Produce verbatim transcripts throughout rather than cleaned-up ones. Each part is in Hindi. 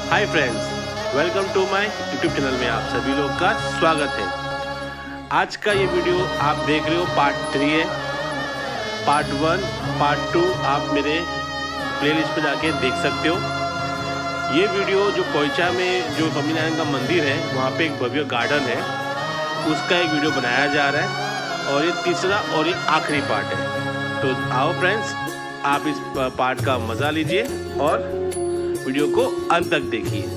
Hi friends, welcome to my YouTube channel में आप सभी लोग का स्वागत है। आज का ये वीडियो आप देख रहे हो पार्ट थ्री है। पार्ट वन पार्ट टू आप मेरे प्लेलिस्ट पे जाके देख सकते हो। ये वीडियो जो कोयचा में जो स्वामीनारायण का मंदिर है वहाँ पे एक भव्य गार्डन है, उसका एक वीडियो बनाया जा रहा है और ये तीसरा और ये आखिरी पार्ट है। तो आओ फ्रेंड्स, आप इस पार्ट का मज़ा लीजिए और वीडियो को अंत तक देखिए।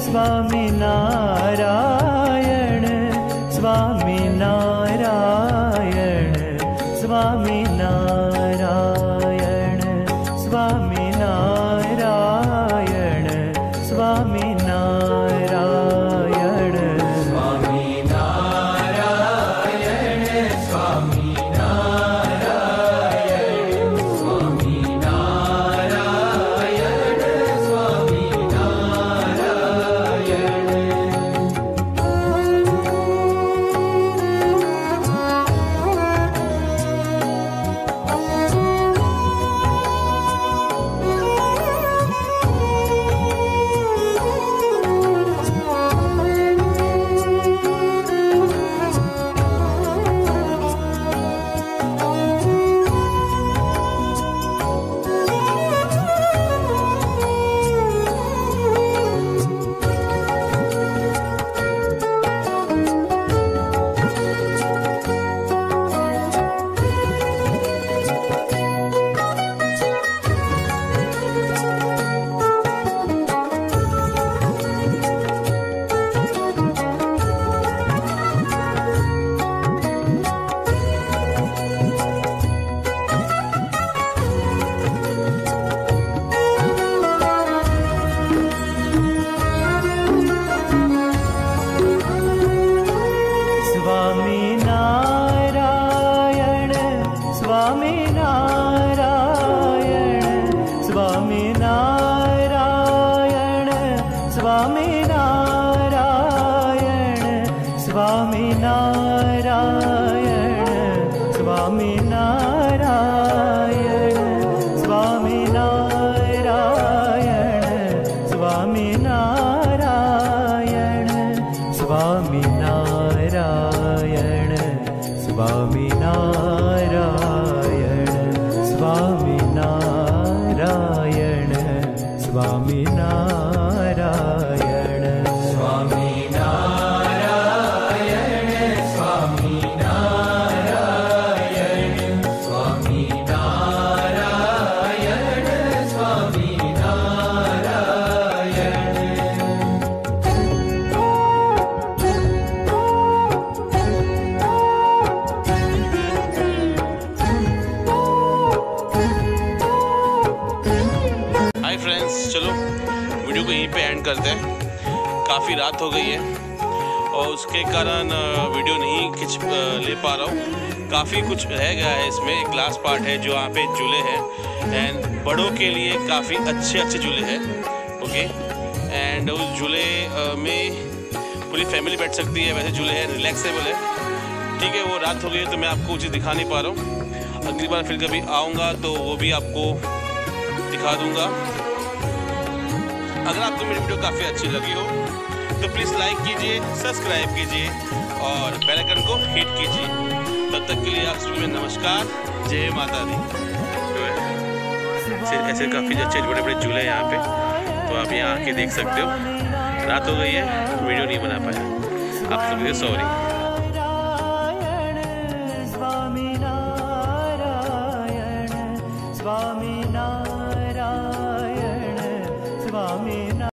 स्वामी नारायण स्वामी नारायण स्वामी नारायण स्वामी नारायण स्वामी नारायण स्वामी नारायण स्वामी नारायण स्वामी नारायण स्वामी चलो वीडियो को यहीं पे एंड करते हैं। काफ़ी रात हो गई है और उसके कारण वीडियो नहीं खींच ले पा रहा हूँ। काफ़ी कुछ रह गया है इसमें। एक लास्ट पार्ट है जो यहाँ पे झूले हैं एंड बड़ों के लिए काफ़ी अच्छे अच्छे झूले हैं। ओके, एंड उस झूले में पूरी फैमिली बैठ सकती है। वैसे झूले हैं, रिलैक्सेबल है। ठीक है, वो रात हो गई है तो मैं आपको कुछ दिखा नहीं पा रहा हूँ। अगली बार फिर कभी आऊँगा तो वो भी आपको दिखा दूँगा। अगर आपको मेरी वीडियो काफ़ी अच्छी लगी हो तो प्लीज़ लाइक कीजिए, सब्सक्राइब कीजिए और बेल आइकन को हिट कीजिए। तब तक के लिए आप सभी में नमस्कार, जय माता दी। ऐसे ऐसे काफ़ी अच्छे बड़े बड़े झूले हैं यहाँ पे, तो आप यहाँ आके देख सकते हो। रात हो गई है, वीडियो नहीं बना पाया, आप सभी सॉरी। स्वामी नारायण स्वामी नारायण